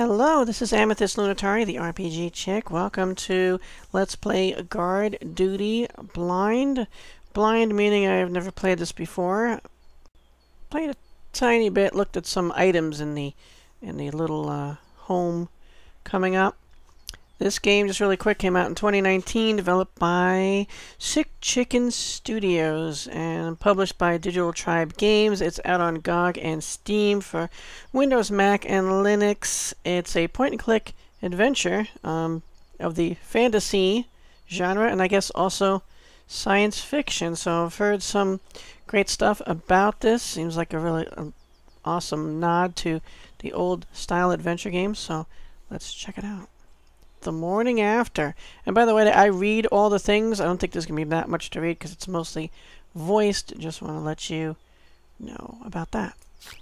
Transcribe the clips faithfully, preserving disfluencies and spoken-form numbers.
Hello, this is Amethyst Lunatari, the R P G chick. Welcome to Let's Play Guard Duty Blind. Blind meaning I have never played this before. Played a tiny bit, looked at some items in the in the little uh, home coming up. This game, just really quick, came out in twenty nineteen, developed by Sick Chicken Studios and published by Digital Tribe Games. It's out on G O G and Steam for Windows, Mac, and Linux. It's a point-and-click adventure um, of the fantasy genre, and I guess also science fiction. So I've heard some great stuff about this. Seems like a really uh, awesome nod to the old-style adventure games, so let's check it out. The morning after. And by the way, I read all the things. I don't think there's going to be that much to read because it's mostly voiced. Just want to let you know about that.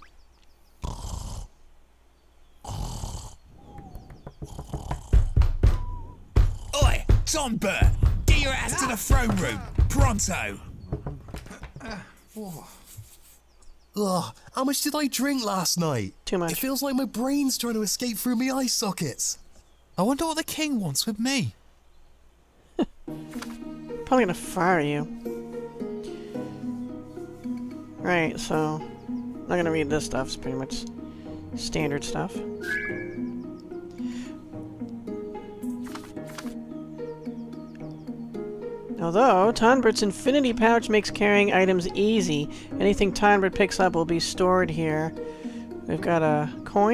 Oi, Tondbert! Get your ass to the throne room! Pronto! Ugh, how much did I drink last night? Too much. It feels like my brain's trying to escape through my eye sockets. I wonder what the king wants with me. Probably gonna fire you. Right, so I'm not gonna read this stuff. It's pretty much standard stuff. Although, Tondbert's infinity pouch makes carrying items easy. Anything Tondbert picks up will be stored here. We've got a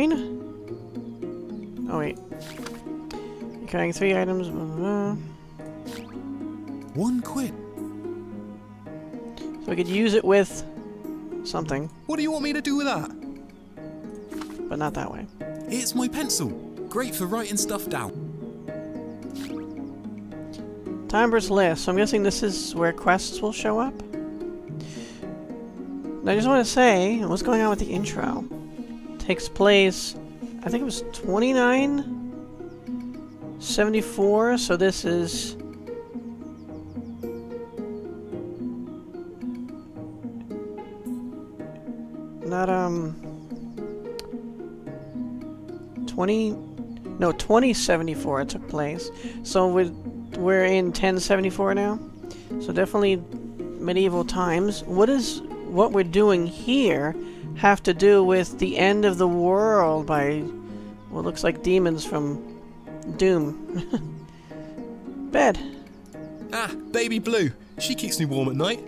coin. Oh wait. You're carrying three items. Blah, blah, blah. One quid. So we could use it with something, What do you want me to do with that? but not that way. It's my pencil. Great for writing stuff down. Tondbert's list. So I'm guessing this is where quests will show up. And I just want to say, what's going on with the intro? It takes place, I think it was twenty-nine seventy-four, so this is not um twenty no twenty seventy-four it took place. So we're we're in ten seventy-four now. So definitely medieval times. What is what we're doing here have to do with the end of the world by what looks like demons from Doom? Bed. Ah, baby Blue. She keeps me warm at night.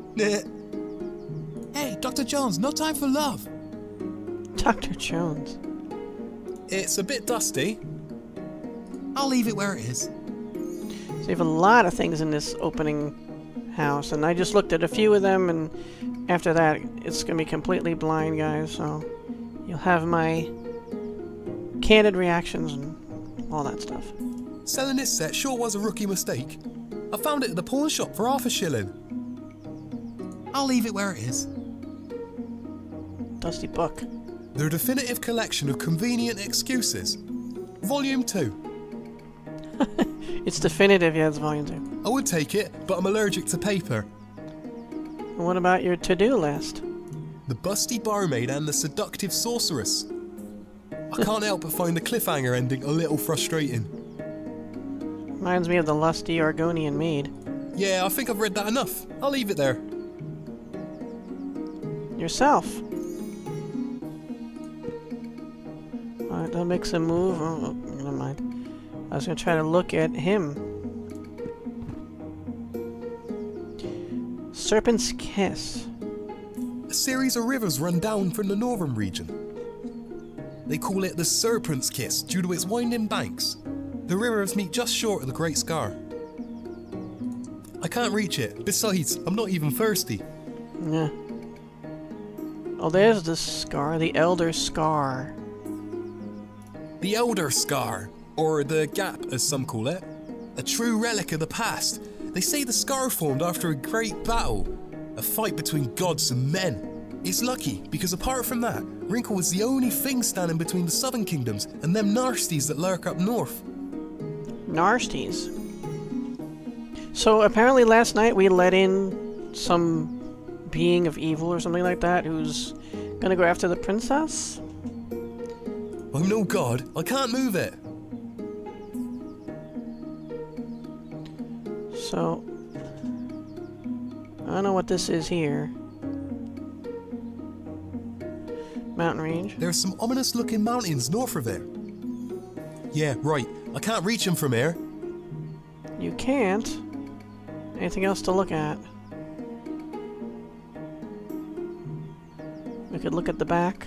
Hey, Doctor Jones, no time for love. Doctor Jones. It's a bit dusty. I'll leave it where it is. So you have a lot of things in this opening house, and I just looked at a few of them, and after that, it's going to be completely blind, guys, so you'll have my candid reactions and all that stuff. Selling this set sure was a rookie mistake. I found it at the pawn shop for half a shilling. I'll leave it where it is. Dusty book. The definitive collection of convenient excuses. Volume two. It's definitive, yeah, it's volume two. I would take it, but I'm allergic to paper. And what about your to-do list? The busty barmaid and the seductive sorceress. I can't help but find the cliffhanger ending a little frustrating. Reminds me of the lusty Argonian maid. Yeah, I think I've read that enough. I'll leave it there. Yourself. Alright, that makes a move. Oh, oh, never mind. I was going to try to look at him. Serpent's Kiss. A series of rivers run down from the northern region. They call it the Serpent's Kiss due to its winding banks. The rivers meet just short of the Great Scar. I can't reach it. Besides, I'm not even thirsty. Yeah. Oh, there's the scar. The Elder Scar. The Elder Scar, or the Gap as some call it. A true relic of the past. They say the scar formed after a great battle. A fight between gods and men. It's lucky, because apart from that, Wrinklewood's the only thing standing between the southern kingdoms and them narsties that lurk up north. Narsties. So apparently last night we let in some being of evil or something like that who's gonna go after the princess? I'm no god. I can't move it. So, I don't know what this is here. Mountain range. There are some ominous looking mountains north of it. Yeah, right. I can't reach them from here. You can't. Anything else to look at? We could look at the back.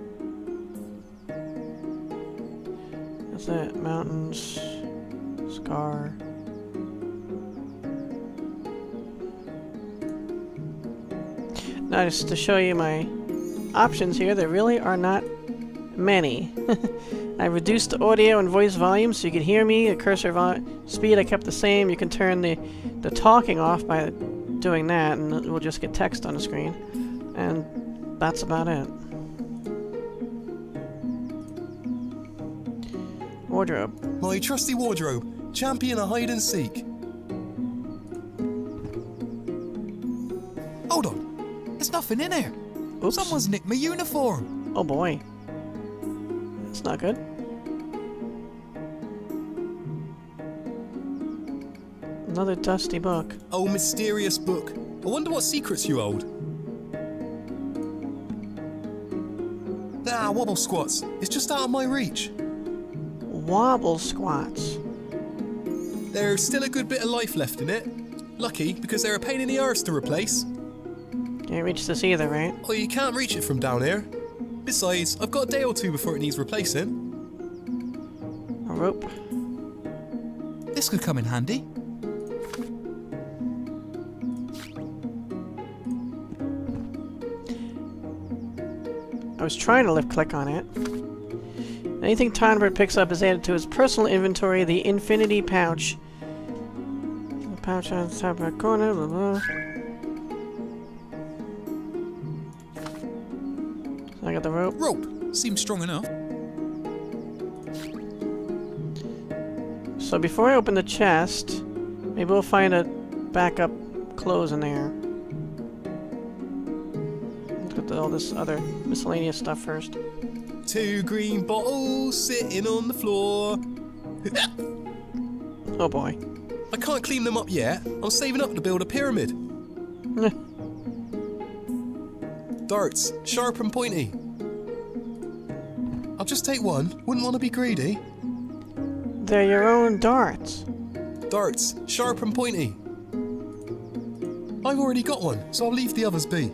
That's it. Mountains. Scar. Now, just to show you my options here, there really are not many. I reduced the audio and voice volume so you can hear me. The cursor vo speed I kept the same. You can turn the, the talking off by doing that, and we'll just get text on the screen. And that's about it. Wardrobe. My trusty wardrobe. Champion of hide and seek. Hold on. There's nothing in here. Oops. Someone's nicked my uniform. Oh boy. That's not good. Another dusty book. Oh, mysterious book. I wonder what secrets you hold. Ah, wobble squats. It's just out of my reach. Wobble squats. There's still a good bit of life left in it. Lucky, because they're a pain in the arse to replace. Can't reach this either, right? Oh, you can't reach it from down here. Besides, I've got a day or two before it needs replacing. A rope. This could come in handy. I was trying to left click on it. Anything Tondbert picks up is added to his personal inventory, the infinity pouch. The pouch on the top right corner, blah blah. So I got the rope. Rope. Seems strong enough. So before I open the chest, maybe we'll find a backup clothes in there. Let's get to all this other miscellaneous stuff first. Two green bottles sitting on the floor. Oh boy. I can't clean them up yet. I'm saving up to build a pyramid. Darts, sharp and pointy. I'll just take one. Wouldn't want to be greedy. They're your own darts. Darts, sharp and pointy. I've already got one, so I'll leave the others be.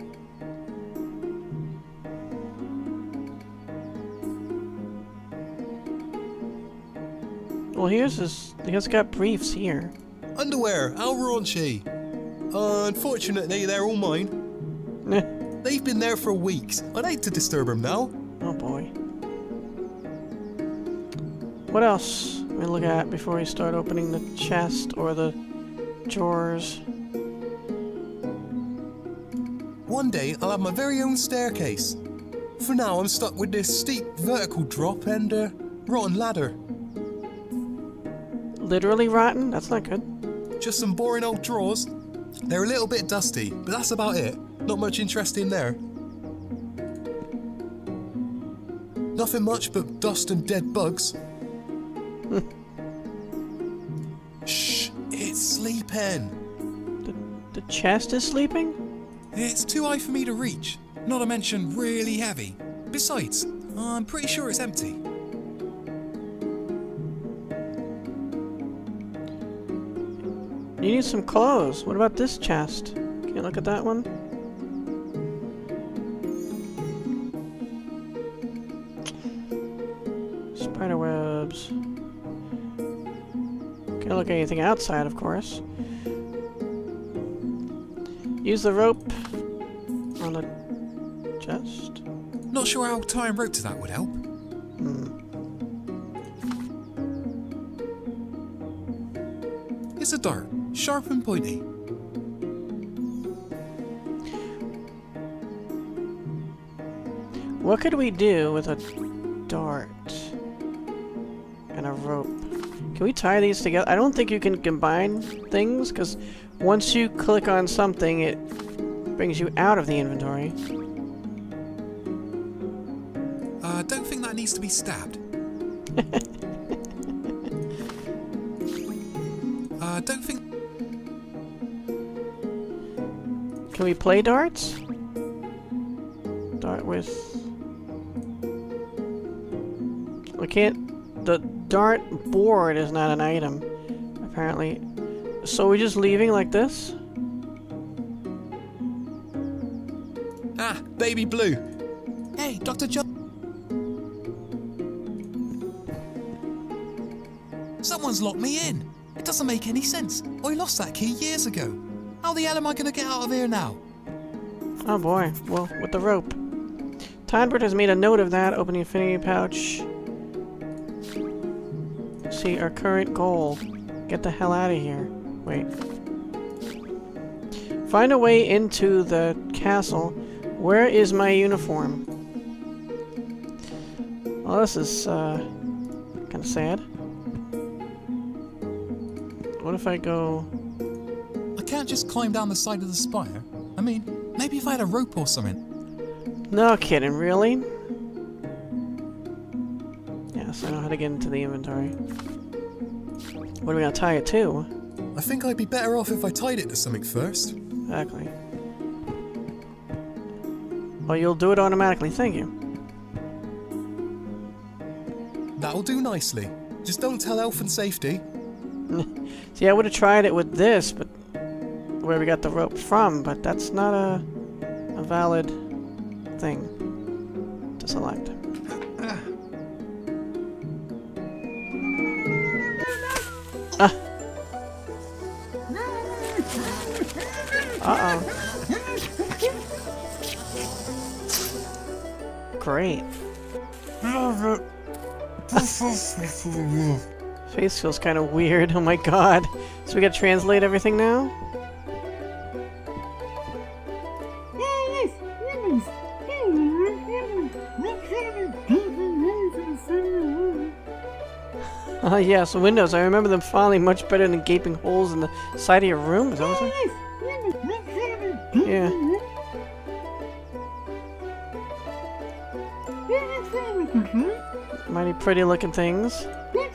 Well, here's his. He's got briefs here. Underwear, how raunchy. Unfortunately, they're all mine. They've been there for weeks. I'd hate to disturb them now. Oh boy. What else we look at before we start opening the chest or the drawers? One day, I'll have my very own staircase. For now, I'm stuck with this steep vertical drop and a uh, rotten ladder. Literally rotten? That's not good. Just some boring old drawers. They're a little bit dusty, but that's about it. Not much interest in there. Nothing much but dust and dead bugs. Shh, it's sleeping. The, the chest is sleeping? It's too high for me to reach. Not to mention really heavy. Besides, I'm pretty sure it's empty. You need some clothes. What about this chest? Can you look at that one? Spider webs. Can't look at anything outside, of course. Use the rope on the chest. Not sure how tying rope to that would help. Hmm. It's a dart, sharp and pointy. What could we do with a dart and a rope? Can we tie these together? I don't think you can combine things, because once you click on something, it brings you out of the inventory. Uh, I don't think that needs to be stabbed. I uh, don't think... Can we play darts? Dart with... We can't... The dart board is not an item, apparently. So we're just leaving like this? Ah, baby blue. Hey, Doctor John. Someone's locked me in. It doesn't make any sense. I lost that key years ago. How the hell am I going to get out of here now? Oh boy, well, with the rope. Tondbert has made a note of that. Open the infinity pouch. See, our current goal. Get the hell out of here. Wait. Find a way into the castle. Where is my uniform? Well, this is, uh, kind of sad. What if I go... I can't just climb down the side of the spire. I mean, maybe if I had a rope or something. No kidding, really? Yes, I know how to get into the inventory. What are we gonna tie it to? I think I'd be better off if I tied it to something first. Exactly. Oh, you'll do it automatically, thank you. That'll do nicely. Just don't tell Elf and Safety. See, I would have tried it with this, but where we got the rope from, but that's not a, a valid thing to select. Ah. Uh-oh. Great. Face feels kind of weird. Oh my god. So we gotta translate everything now? Oh uh, yeah, so windows. I remember them filing much better than gaping holes in the side of your room. Is that what it? Yeah. Mighty pretty looking things.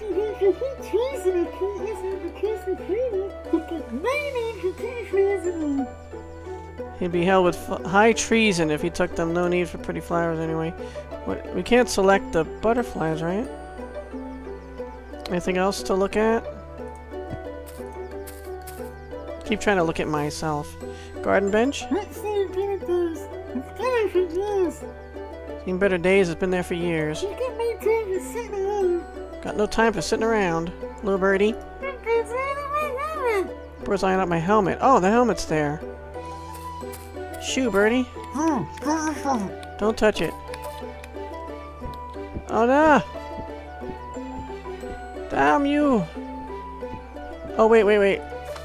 He'd be held with f high treason if he took them. No need for pretty flowers anyway. What, we can't select the butterflies, right? Anything else to look at? Keep trying to look at myself. Garden bench? Seen better days. It's been there for years. Got no time for sitting around. Little birdie. Bird's eyeing up my helmet. Oh, the helmet's there. Shoo, birdie. Don't touch it. Oh no! Damn you! Oh wait, wait, wait.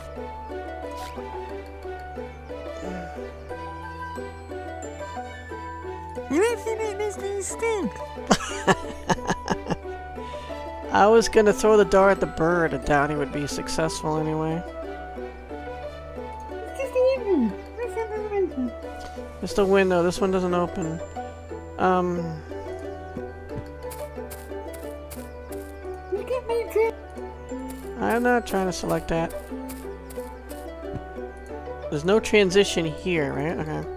I was gonna throw the dart at the bird. I doubt he would be successful anyway. It's the window. This one doesn't open. Um. I'm not trying to select that. There's no transition here, right?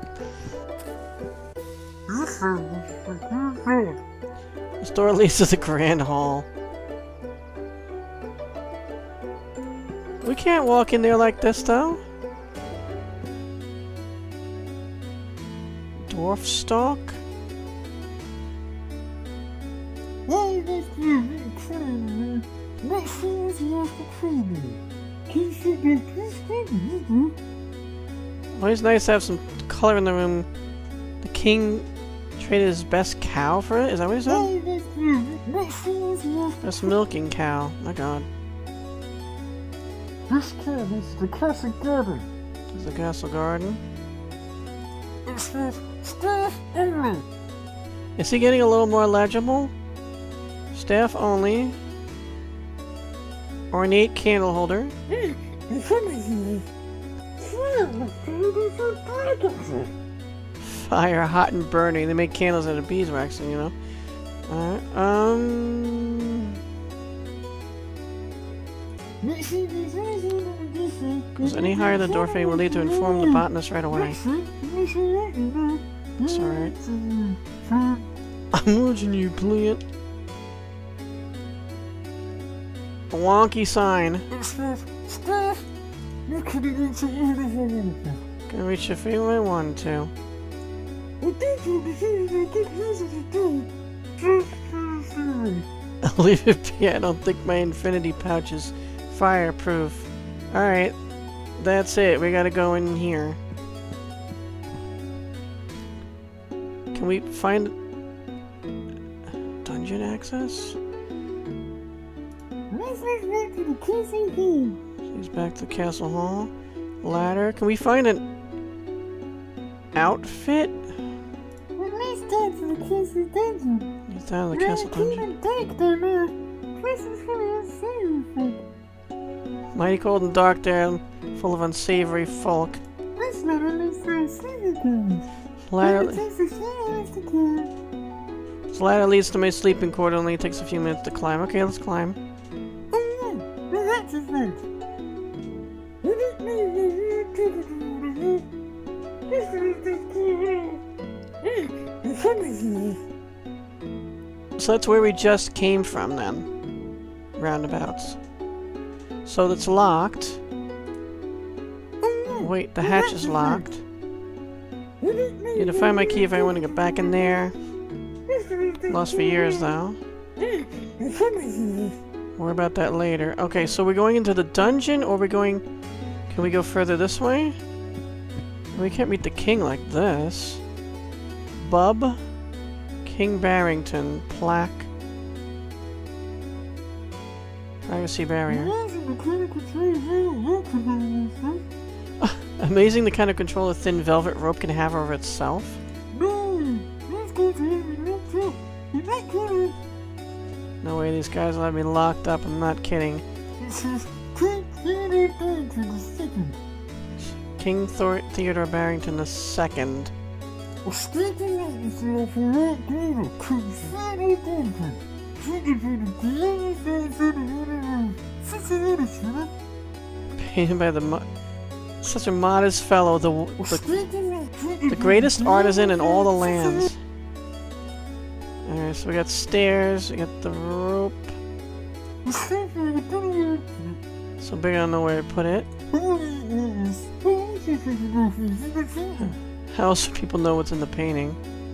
Okay. This door leads to the grand hall. We can't walk in there like this, though. Dwarf stalk? Always nice to have some color in the room. The king traded his best cow for it? Is that what he said? Best milking cow. My god. This kid is the castle garden. This is the castle garden. It's for staff only. Is he getting a little more legible? Staff only. Ornate candle holder. Fire, hot and burning. They make candles out of beeswax, you know. Alright, um... goes any higher the door fade will lead to inform the botanist right away. It's alright. I'm watching you, plant. A wonky sign. Can reach your feet if I want to. I'll leave it be. I don't think my infinity pouch is fireproof. Alright. That's it. We gotta go in here. Can we find dungeon access? She's back to the castle hall. Ladder. Can we find an outfit? He's down to the castle dungeon. Mighty cold and dark there, full of unsavory folk. Ladder. This ladder leads to my sleeping quarter. Only takes a few minutes to climb. Okay, let's climb. So that's where we just came from then. Roundabouts. So that's locked. Wait, the hatch is locked. Need to find my key if I want to get back in there. Lost for years though. More about that later. Okay, so we're going into the dungeon, or we're going... Can we go further this way? We can't meet the king like this. Bub? King Barrington. Plaque. Privacy barrier. Amazing the kind of control a thin velvet rope can have over itself. No way these guys will have me locked up, I'm not kidding. King Thor Theodore Barrington the Second. Painted by the mo such a modest fellow, the, the the greatest artisan in all the lands. Alright, so we got stairs, we got the rope. So big I don't know where to put it. How else do people know what's in the painting?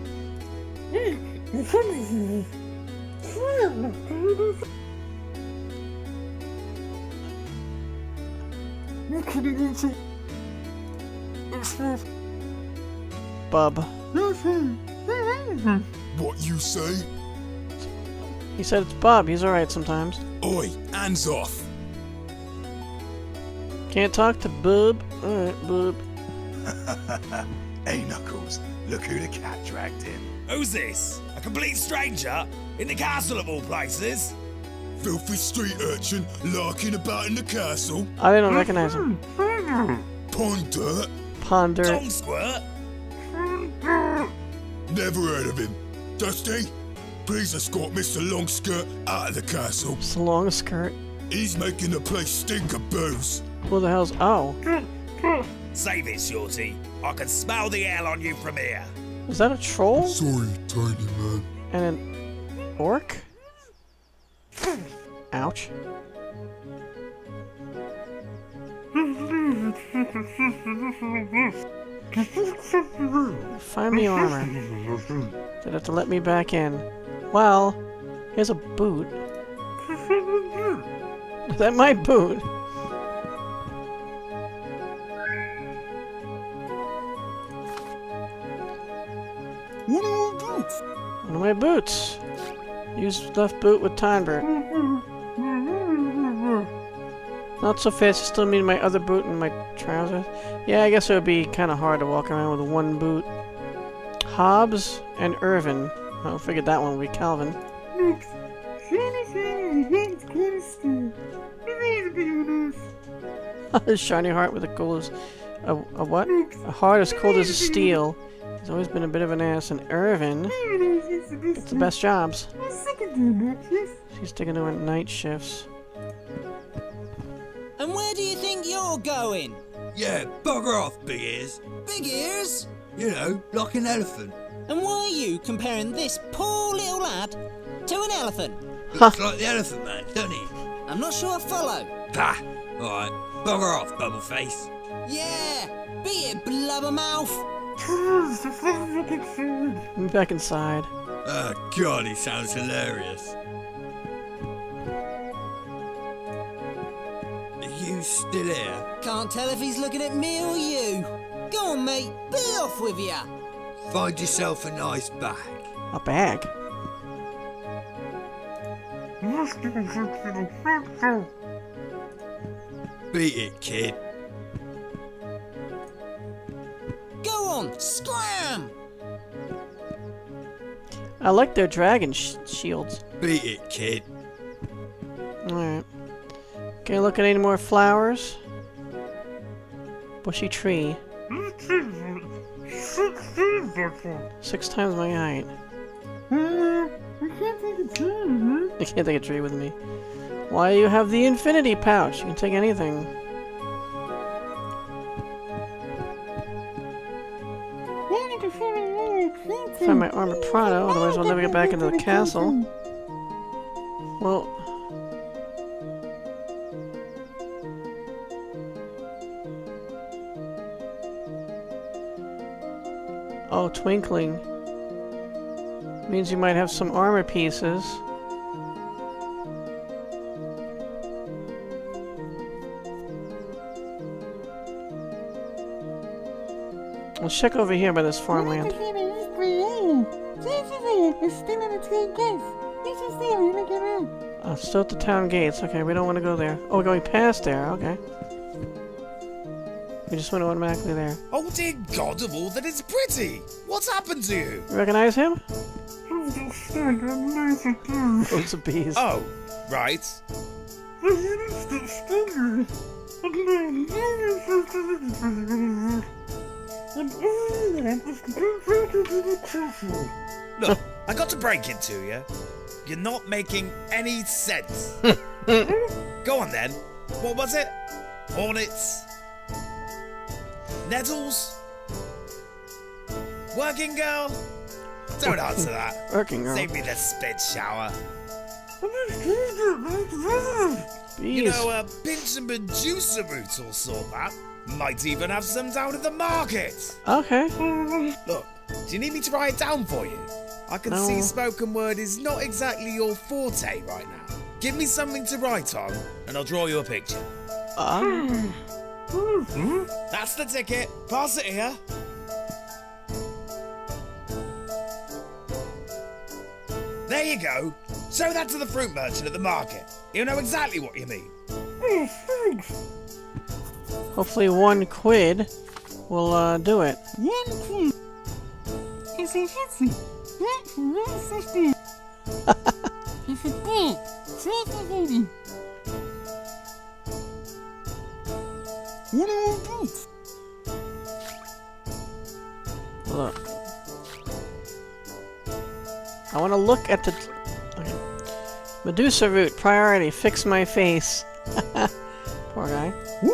Bub. What you say? He said it's Bub, he's alright sometimes. Oi, hands off! Can't talk to Bub? Alright, Bub. Hey Knuckles, look who the cat dragged in. Who's this? A complete stranger? In the castle of all places? Filthy street urchin larking about in the castle. I didn't recognize him. Tondbert. Ponder. Tongue squirt? Never heard of him. Dusty, please escort Mister Longskirt out of the castle. It's a long skirt. He's making the place stink of booze. Who the hell's... Oh. Save it, Shorty. I can smell the ale on you from here. Is that a troll? Sorry, tiny man. And an orc? Ouch. Find me armor. They'd have to let me back in. Well, here's a boot. Is that my boot? One of my boots. One of my boots. Use left boot with Tondbert. Not so fast, I still need my other boot and my trousers. Yeah, I guess it would be kind of hard to walk around with one boot. Hobbs and Irvin. I figured that one would be Calvin. Shiny heart with the coolest A, a what? A heart as cold as steel. He's always been a bit of an ass. And Irvin gets the best jobs. She's sticking to her night shifts. And where do you think you're going? Yeah, bugger off, big ears. Big ears? You know, like an elephant. And why are you comparing this poor little lad to an elephant? Looks like the elephant man, doesn't he? I'm not sure I follow. Pah! Alright, bugger off, bubbleface. Yeah, be it blubbermouth. I'm back inside. Oh god, he sounds hilarious. Are you still here? Can't tell if he's looking at me or you. Go on, mate, be off with ya. Find yourself a nice bag. A bag? Beat it, kid. Go on, scram! I like their dragon sh shields. Beat it, kid. Alright. Can I look at any more flowers? Bushy tree. Six times my height. I can't take a tree with me. Why do you have the infinity pouch? You can take anything. Find my armor Prado, otherwise I'll never get back into the castle. Well... Oh, twinkling. Means you might have some armor pieces. Let's check over here by this farmland. Uh, still at the town gates. Okay, we don't want to go there. Oh, we're going past there. Okay. We just went automatically there. Oh dear God of all that is pretty! What's happened to you? You recognize him? Those are bees. Oh, right. Look, I got to break it to you. You're not making any sense. Go on then. What was it? Hornets? Nettles? Working girl? Don't answer that. Working girl. Save me the spit shower. Bees. You know, a pinch and juicer route will sort that. Might even have some down at the market. Okay. Look, do you need me to write it down for you? I can No. see spoken word is not exactly your forte right now. Give me something to write on, and I'll draw you a picture. Uh, That's the ticket. Pass it here. There you go. Show that to the fruit merchant at the market. He'll know exactly what you mean. hopefully one quid will uh, do it. Look. I want to look at the... Okay. Medusa root, priority, fix my face. Poor guy.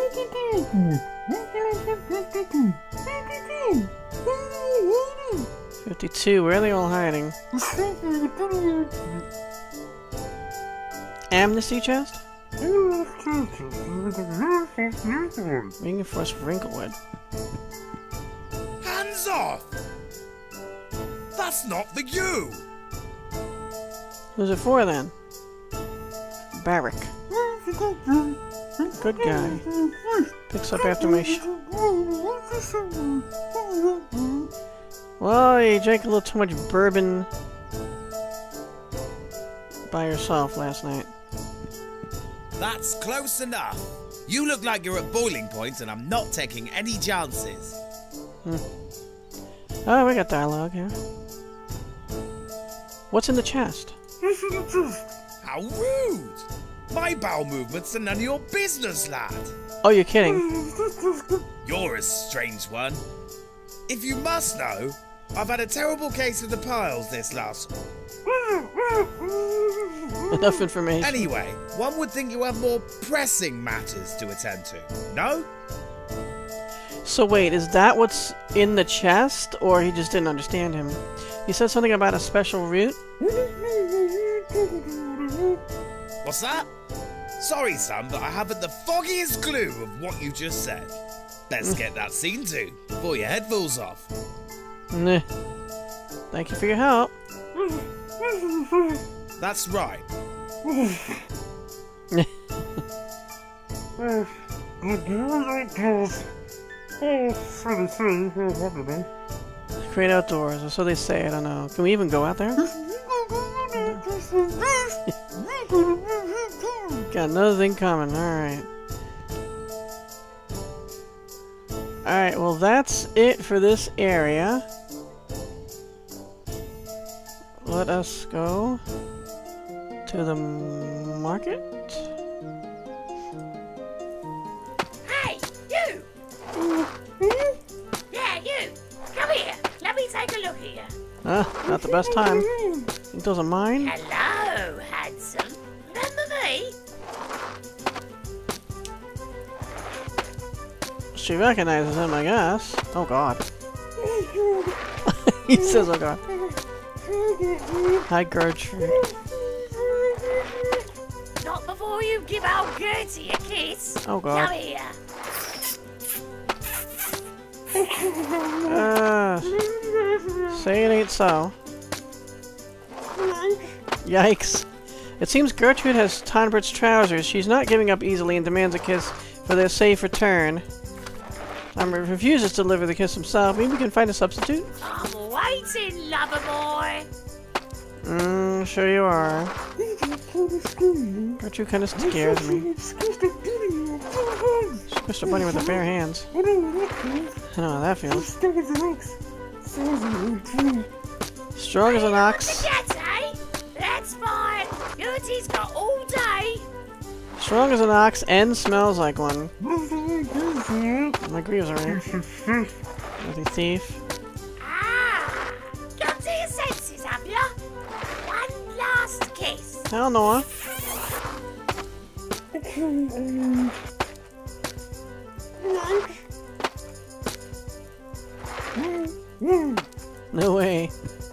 fifty-two, where are they all hiding? Amnesty chest? Reinforced Wrinklewood. Hands off! That's not for you! Who's it for then? Barrack. Good guy. Picks up after my sh- Well, you drank a little too much bourbon by yourself last night. That's close enough. You look like you're at boiling point, and I'm not taking any chances. Hmm. Oh, we got dialogue here. What's in the chest? How rude! My bowel movements are none of your business, lad. Oh, you're kidding. You're a strange one. If you must know, I've had a terrible case of the piles this last... Enough information. Anyway, one would think you have more pressing matters to attend to, no? So wait, is that what's in the chest, or he just didn't understand him? He said something about a special route? What's that? Sorry, son, but I haven't the foggiest clue of what you just said. Let's get that scene to, before your head falls off. Nah. Thank you for your help. That's right. Great outdoors, or so they say, I don't know. Can we even go out there? Got another thing coming, alright. Alright, well that's it for this area. Let us go to the market. Hey, you! Yeah, you! Come here! Let me take a look here. Ah, not the best time. Think those are mine? Hello, handsome. Remember me? She recognizes him, I guess. Oh god. He says, oh god. Hi, Gertrude. Not before you give old Gertie a kiss. Oh god. Come here. Uh, say it ain't so. Yikes. It seems Gertrude has Tondbert's trousers. She's not giving up easily and demands a kiss for their safe return. Tondbert refuses to deliver the kiss himself. Maybe we can find a substitute? I'm waiting, lover boy. Mmm, sure you are. Gertrude kind of scares me. Squished a bunny with her bare hands. I know how that feels. Strong as an ox. Forget, eh? That's fine. Gertie's got all day. Strong as an ox and smells like one. My greaves are right. Filthy thief. Ah! Come to your senses, have ya? One last kiss. Hell no. No way.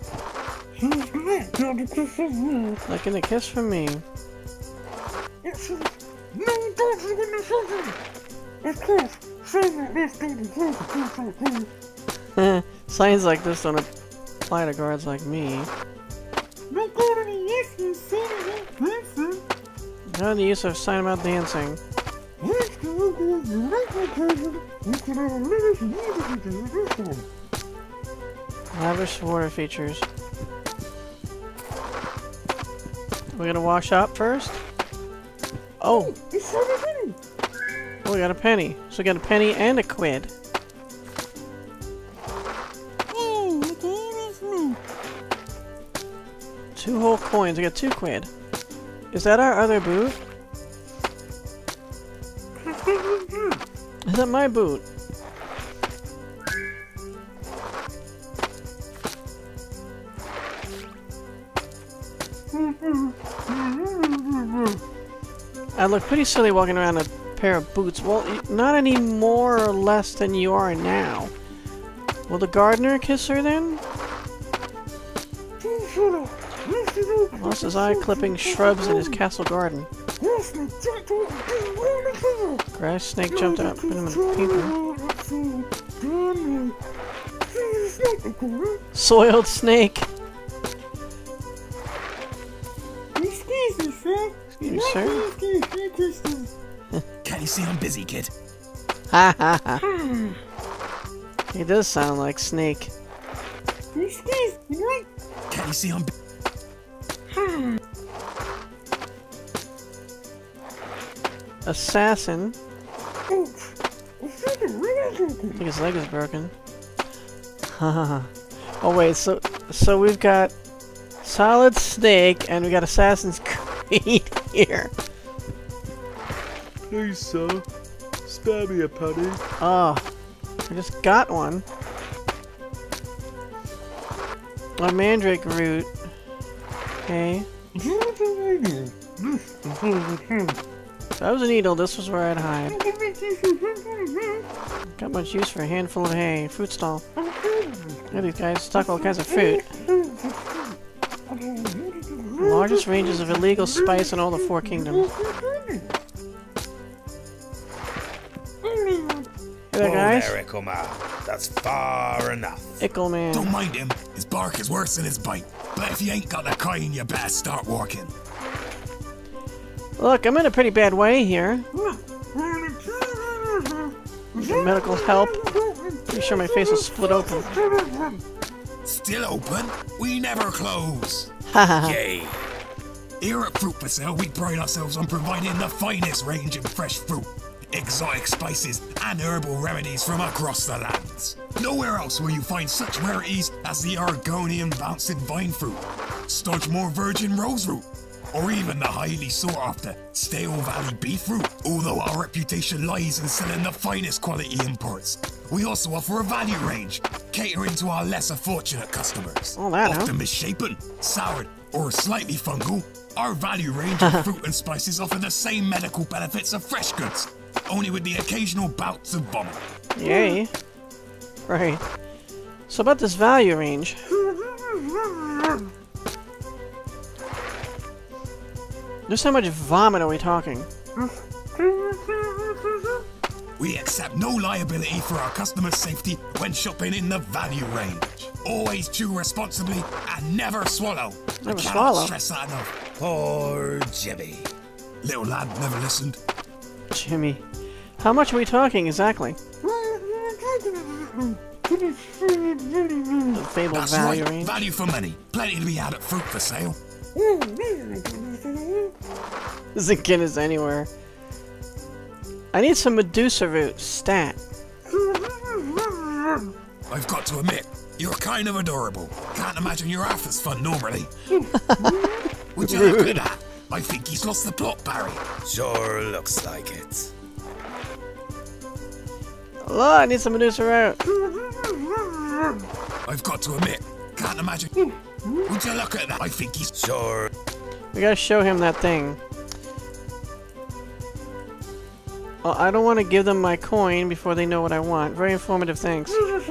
Looking a kiss from me. Signs like this don't apply to guards like me. No the use of sign about dancing. Lavish water features. We're gonna wash up first? Oh! Oh, we got a penny. So we got a penny and a quid. Two whole coins. We got two quid. Is that our other boot? Is that my boot? I look pretty silly walking around in a pair of boots. Well, not any more or less than you are now. Will the gardener kiss her then? Lost his eye clipping shrubs in his castle garden. Grass snake jumped out and put him in paper. Soiled snake. Excuse me, sir. Excuse me, sir. Can't you see I'm busy, kid? Ha ha ha. He does sound like Snake. Excuse me, what? Can't you see I'm busy? Assassin. Oh, I think his leg is broken. Oh wait, so so we've got Solid Snake and we got Assassin's Creed here. Please, sir, spare me a penny. Oh, just got one. A mandrake root. Okay. That was a needle, this was where I'd hide. Got much use for a handful of hay. Fruit stall. Look at these guys stock all kinds of fruit. Largest ranges of illegal spice in all the Four Kingdoms. Hey there, guys. Whoa there, Ickleman. That's far enough. Ickleman. Don't mind him. His bark is worse than his bite. But if you ain't got the kind, you better start walking. Look, I'm in a pretty bad way here. Need medical help. Pretty sure my face is split open. Still open? We never close. Haha. Yay. Here at Fruit for Sale, we pride ourselves on providing the finest range of fresh fruit, exotic spices, and herbal remedies from across the lands. Nowhere else will you find such rarities as the Argonian bouncing vine fruit, Stodgemore virgin rose root, or even the highly sought after Stale Valley beef root. Although our reputation lies in selling the finest quality imports, we also offer a value range, catering to our lesser fortunate customers. All that, huh? Often misshapen, soured, or slightly fungal, our value range of fruit and spices offer the same medical benefits of fresh goods, only with the occasional bouts of vomit. Yay. Right. So about this value range. Just how much vomit are we talking? We accept no liability for our customers' safety when shopping in the value range. Always chew responsibly and never swallow. Never I cannot swallow? stress that enough. Poor Jimmy. Little lad never listened. Jimmy. How much are we talking exactly? The fabled That's value right, range. value for money. Plenty to be had at Fruit for Sale. Isn't Guinness anywhere. I need some Medusa root. Stat. I've got to admit, you're kind of adorable. Can't imagine you're half as fun normally. Would you look at that? I think he's lost the plot, Barry. Sure looks like it. Oh, I need some Medusa root. I've got to admit, can't imagine. Would you look at that? I think he's Sure. We gotta show him that thing. Well, I don't want to give them my coin before they know what I want. Very informative, thanks.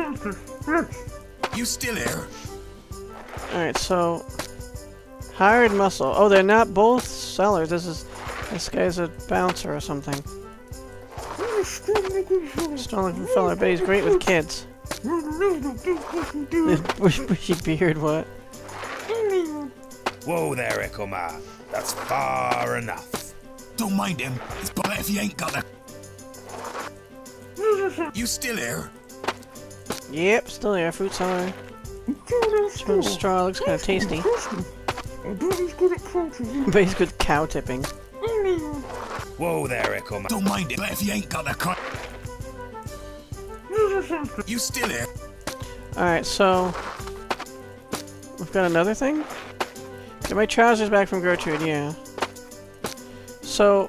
You still here? Alright, so... Hired muscle. Oh, they're not both sellers. This is... This guy's a bouncer or something. Strong looking fella. I bet he's great with kids. Bushy beard, what? Whoa there, Ickleman. That's far enough. Don't mind him. It's but if you ain't got the. You still here? Yep, still here. Fruit seller. Spoon straw looks kind of tasty. But he's good cow tipping. Whoa there, Ickleman. Don't mind him. But if you ain't got the cut. You still here? Alright, so... We've got another thing? Get my trousers back from Gertrude, yeah. So...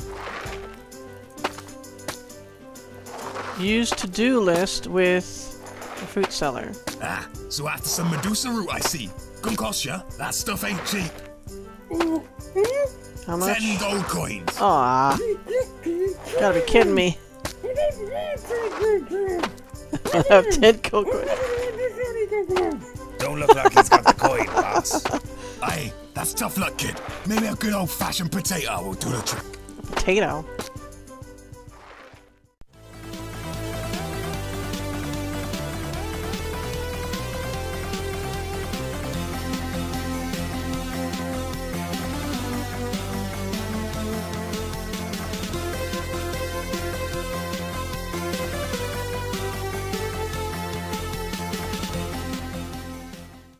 Use to-do list with the fruit seller. Ah, so after some Medusa root, I see. Gonna cost ya. That stuff ain't cheap. How much? Ten gold coins. Aw. Gotta be kidding me. I have ten gold coins. Don't look like he's got the coin, boss. Aye, that's tough luck, kid. Maybe a good old-fashioned potato will do the trick. Potato?